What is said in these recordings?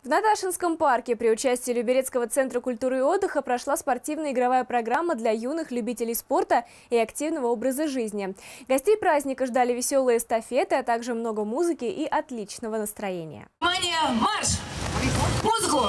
В Наташинском парке при участии Люберецкого центра культуры и отдыха прошла спортивная игровая программа для юных любителей спорта и активного образа жизни. Гостей праздника ждали веселые эстафеты, а также много музыки и отличного настроения. Внимание, марш! Музыку!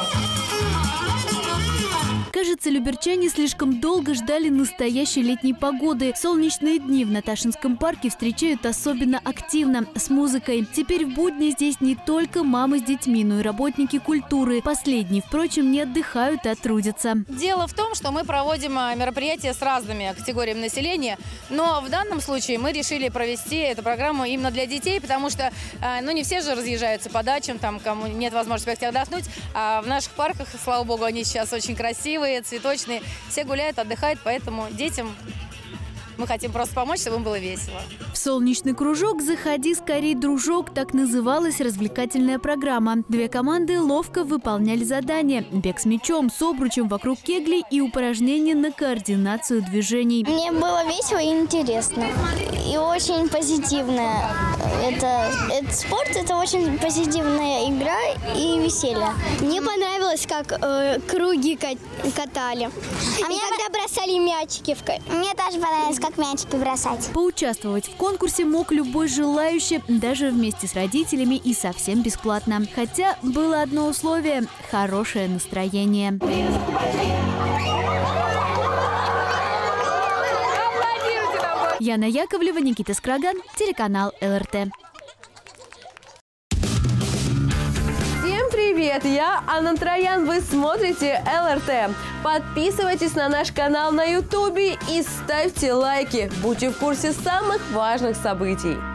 Кажется, люберчане слишком долго ждали настоящей летней погоды. Солнечные дни в Наташинском парке встречают особенно активно, с музыкой. Теперь в будни здесь не только мамы с детьми, но и работники культуры. Последние, впрочем, не отдыхают, а трудятся. Дело в том, что мы проводим мероприятия с разными категориями населения, но в данном случае мы решили провести эту программу именно для детей, потому что не все же разъезжаются по дачам, там, кому нет возможности поехать отдохнуть, а в наших парках, слава богу, они сейчас очень красивые, цветочные, все гуляют, отдыхают, поэтому детям мы хотим просто помочь, чтобы им было весело. В солнечный кружок «Заходи скорей, дружок» — так называлась развлекательная программа. Две команды ловко выполняли задания: бег с мячом, с обручем вокруг кеглей и упражнения на координацию движений. Мне было весело и интересно. И очень позитивно. Этот спорт – это очень позитивная игра и веселье. Мне понравилось, как круги катали. Когда бросали мячики. Мне тоже понравилось, как мячики бросать. Поучаствовать в конкурсе мог любой желающий, даже вместе с родителями и совсем бесплатно. Хотя было одно условие – хорошее настроение. Яна Яковлева, Никита Скраган, телеканал ЛРТ. Всем привет! Я Анна Троян, вы смотрите ЛРТ. Подписывайтесь на наш канал на YouTube и ставьте лайки. Будьте в курсе самых важных событий.